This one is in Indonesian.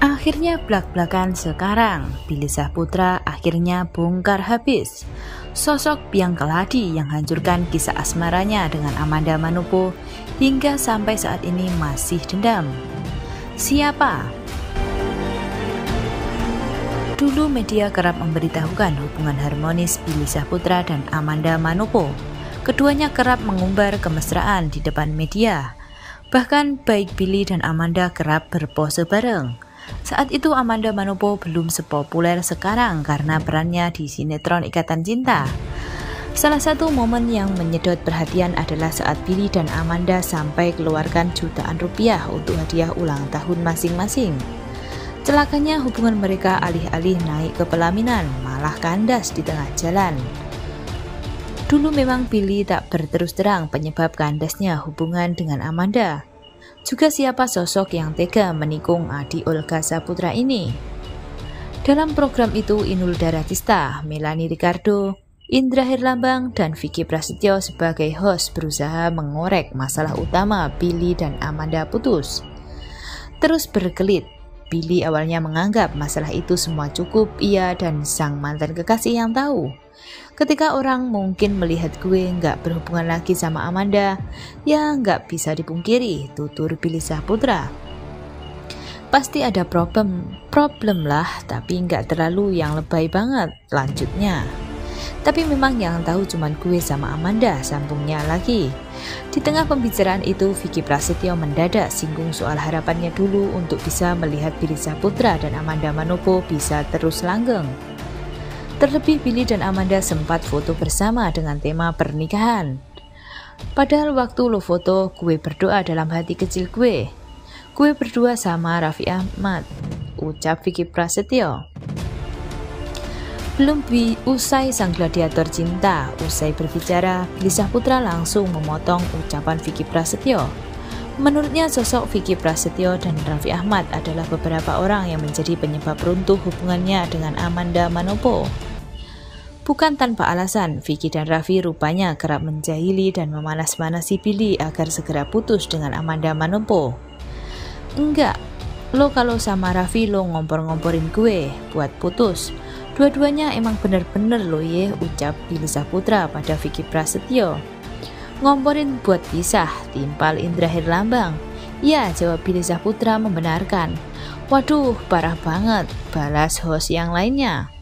Akhirnya blak-blakan sekarang, Billy Syahputra akhirnya bongkar habis. Sosok biang keladi yang hancurkan kisah asmaranya dengan Amanda Manopo hingga sampai saat ini masih dendam. Siapa? Dulu media kerap memberitahukan hubungan harmonis Billy Syahputra dan Amanda Manopo. Keduanya kerap mengumbar kemesraan di depan media. Bahkan baik Billy dan Amanda kerap berpose bareng. Saat itu Amanda Manopo belum sepopuler sekarang karena perannya di sinetron Ikatan Cinta. Salah satu momen yang menyedot perhatian adalah saat Billy dan Amanda sampai keluarkan jutaan rupiah untuk hadiah ulang tahun masing-masing. Celakanya hubungan mereka alih-alih naik ke pelaminan, malah kandas di tengah jalan. Dulu memang Billy tak berterus terang penyebab kandasnya hubungan dengan Amanda. Juga siapa sosok yang tega menikung adik Olga Syahputra ini? Dalam program itu Inul Daratista, Melanie Ricardo, Indra Herlambang, dan Vicky Prasetyo sebagai host berusaha mengorek masalah utama Billy dan Amanda putus. Terus berkelit, Billy awalnya menganggap masalah itu semua cukup ia dan sang mantan kekasih yang tahu. Ketika orang mungkin melihat gue nggak berhubungan lagi sama Amanda, ya nggak bisa dipungkiri, tutur Billy Syahputra. Pasti ada problem lah, tapi nggak terlalu yang lebay banget, lanjutnya. Tapi memang yang tahu cuman gue sama Amanda, sambungnya lagi. Di tengah pembicaraan itu, Vicky Prasetyo mendadak singgung soal harapannya dulu untuk bisa melihat Billy Syahputra dan Amanda Manopo bisa terus langgeng. Terlebih Billy dan Amanda sempat foto bersama dengan tema pernikahan. Padahal waktu lo foto, gue berdoa dalam hati kecil gue. Gue berdua sama Raffi Ahmad, ucap Vicky Prasetyo. Belum usai sang gladiator cinta, usai berbicara, Billy Syahputra langsung memotong ucapan Vicky Prasetyo. Menurutnya sosok Vicky Prasetyo dan Raffi Ahmad adalah beberapa orang yang menjadi penyebab runtuh hubungannya dengan Amanda Manopo. Bukan tanpa alasan, Vicky dan Raffi rupanya kerap menjahili dan memanas-manasi Billy agar segera putus dengan Amanda Manopo. Enggak, lo kalau sama Raffi lo ngompor-ngomporin gue buat putus. Dua-duanya emang bener-bener lo ye, ucap Billy Syahputra pada Vicky Prasetyo. Ngomporin buat pisah, timpal Indra Herlambang. Ya, jawab Billy Syahputra membenarkan. Waduh, parah banget, balas host yang lainnya.